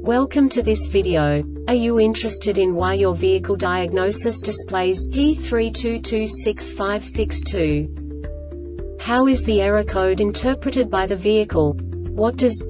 Welcome to this video. Are you interested in why your vehicle diagnosis displays P32265562? How is the error code interpreted by the vehicle? What does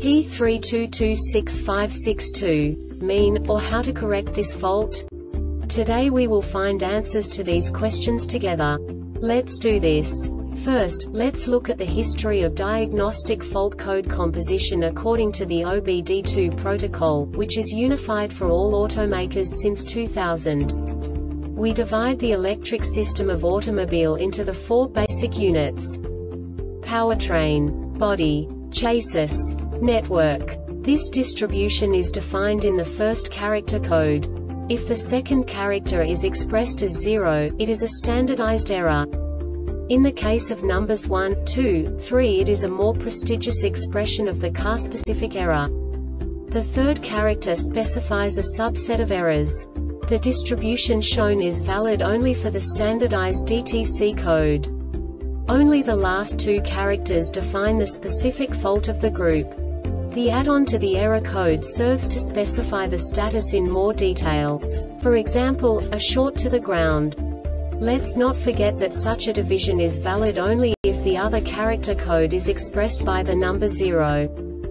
P32265562 mean, or how to correct this fault? Today we will find answers to these questions together. Let's do this. First, let's look at the history of diagnostic fault code composition according to the OBD2 protocol, which is unified for all automakers since 2000. We divide the electric system of automobile into the four basic units: powertrain, body, chassis, network. This distribution is defined in the first character code. If the second character is expressed as 0, it is a standardized error. In the case of numbers 1, 2, 3, it is a more prestigious expression of the car-specific error. The third character specifies a subset of errors. The distribution shown is valid only for the standardized DTC code. Only the last two characters define the specific fault of the group. The add-on to the error code serves to specify the status in more detail. For example, a short to the ground. Let's not forget that such a division is valid only if the other character code is expressed by the number 0.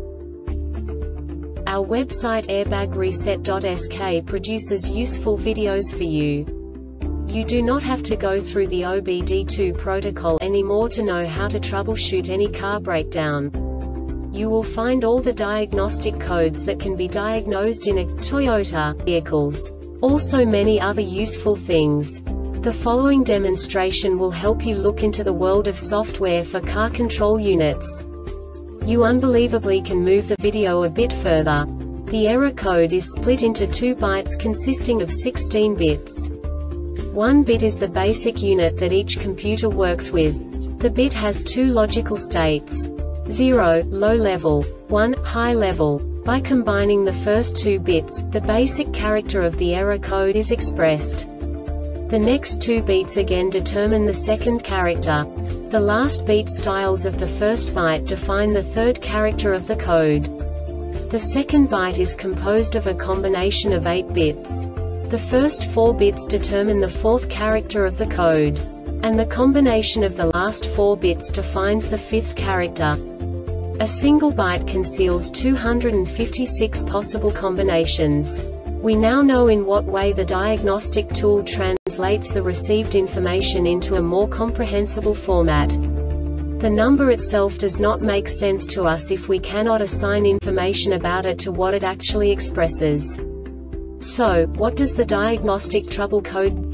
Our website airbagreset.sk produces useful videos for you. You do not have to go through the OBD2 protocol anymore to know how to troubleshoot any car breakdown. You will find all the diagnostic codes that can be diagnosed in a Toyota vehicles. Also many other useful things. The following demonstration will help you look into the world of software for car control units. You unbelievably can move the video a bit further. The error code is split into 2 bytes consisting of 16 bits. 1 bit is the basic unit that each computer works with. The bit has 2 logical states: 0, low level, 1, high level. By combining the first 2 bits, the basic character of the error code is expressed. The next 2 beats again determine the second character. The last beat styles of the first byte define the third character of the code. The second byte is composed of a combination of 8 bits. The first 4 bits determine the fourth character of the code. And the combination of the last 4 bits defines the fifth character. A single byte conceals 256 possible combinations. We now know in what way the diagnostic tool translates the received information into a more comprehensible format. The number itself does not make sense to us if we cannot assign information about it to what it actually expresses. So, what does the diagnostic trouble code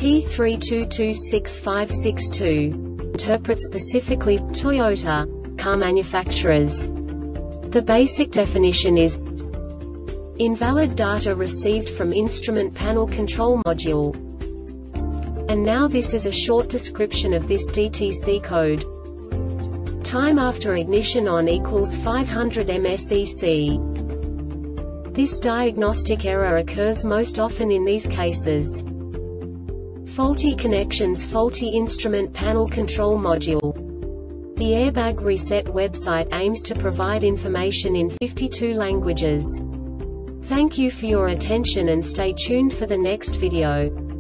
P32265562 interpret specifically for Toyota car manufacturers? The basic definition is invalid data received from instrument panel control module. And now this is a short description of this DTC code. Time after ignition on equals 500 ms/sec. This diagnostic error occurs most often in these cases: faulty connections, faulty instrument panel control module. The Airbag Reset website aims to provide information in 52 languages. Thank you for your attention and stay tuned for the next video.